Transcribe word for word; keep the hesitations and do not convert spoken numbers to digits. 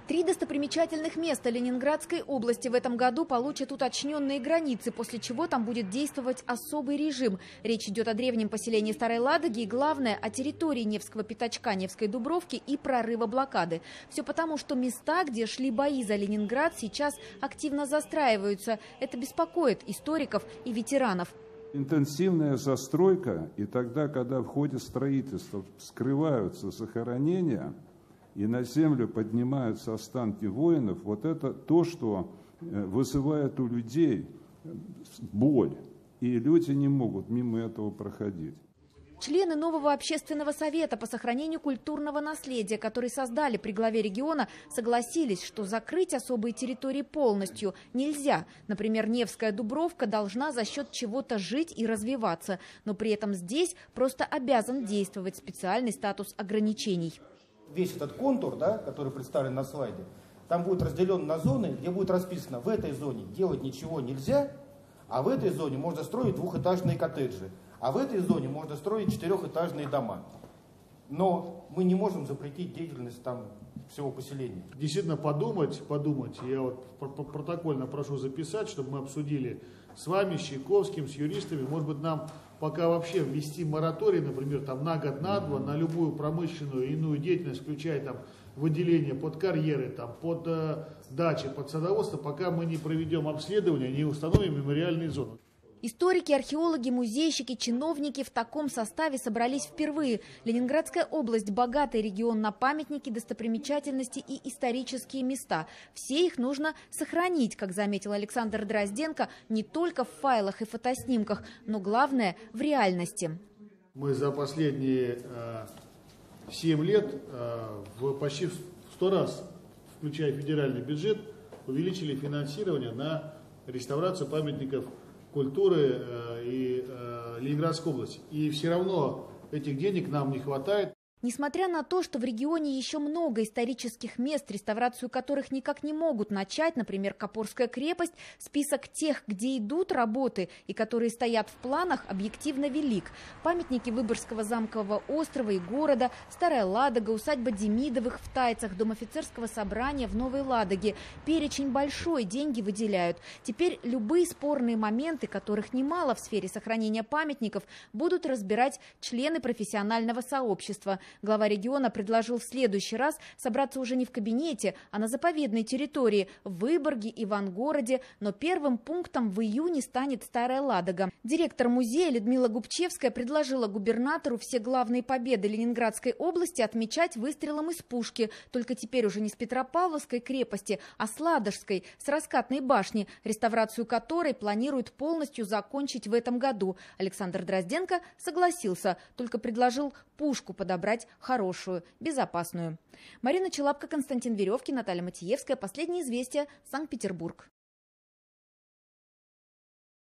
Три достопримечательных места Ленинградской области в этом году получат уточненные границы, после чего там будет действовать особый режим. Речь идет о древнем поселении Старой Ладоги и, главное, о территории Невского пятачка, Невской Дубровки и прорыва блокады. Все потому, что места, где шли бои за Ленинград, сейчас активно застраиваются. Это беспокоит историков и ветеранов. Интенсивная застройка, и тогда, когда в ходе строительства скрываются захоронения, и на землю поднимаются останки воинов, вот это то, что вызывает у людей боль. И люди не могут мимо этого проходить. Члены нового общественного совета по сохранению культурного наследия, который создали при главе региона, согласились, что закрыть особые территории полностью нельзя. Например, Невская Дубровка должна за счет чего-то жить и развиваться. Но при этом здесь просто обязан действовать специальный статус ограничений. Весь этот контур, да, который представлен на слайде, там будет разделен на зоны, где будет расписано: в этой зоне делать ничего нельзя, а в этой зоне можно строить двухэтажные коттеджи, а в этой зоне можно строить четырехэтажные дома. Но мы не можем запретить деятельность там всего поселения. Действительно подумать, подумать. Я вот протокольно прошу записать, чтобы мы обсудили с вами, с Чайковским, с юристами. Может быть, нам пока вообще ввести мораторий, например, там на год, на два, на любую промышленную и иную деятельность, включая там выделение под карьеры, там, под э, дачи, под садоводство, пока мы не проведем обследование, не установим мемориальные зоны. Историки, археологи, музейщики, чиновники в таком составе собрались впервые. Ленинградская область – богатый регион на памятники, достопримечательности и исторические места. Все их нужно сохранить, как заметил Александр Дрозденко, не только в файлах и фотоснимках, но главное – в реальности. Мы за последние э, семь лет э, в почти в сто раз, включая федеральный бюджет, увеличили финансирование на реставрацию памятников культуры э, и э, Ленинградской области. И все равно этих денег нам не хватает. Несмотря на то, что в регионе еще много исторических мест, реставрацию которых никак не могут начать, например, Копорская крепость, список тех, где идут работы и которые стоят в планах, объективно велик. Памятники Выборгского замкового острова и города, Старая Ладога, усадьба Демидовых в Тайцах, дом офицерского собрания в Новой Ладоге. Перечень большой, деньги выделяют. Теперь любые спорные моменты, которых немало в сфере сохранения памятников, будут разбирать члены профессионального сообщества. Глава региона предложил в следующий раз собраться уже не в кабинете, а на заповедной территории в Выборге, Ивангороде, но первым пунктом в июне станет Старая Ладога. Директор музея Людмила Губчевская предложила губернатору все главные победы Ленинградской области отмечать выстрелом из пушки, только теперь уже не с Петропавловской крепости, а с Ладожской, с раскатной башни, реставрацию которой планируют полностью закончить в этом году. Александр Дрозденко согласился, только предложил пушку подобрать хорошую, безопасную. Марина Челапко, Константин Веревкин, Наталья Матиевская. Последние известия. Санкт-Петербург.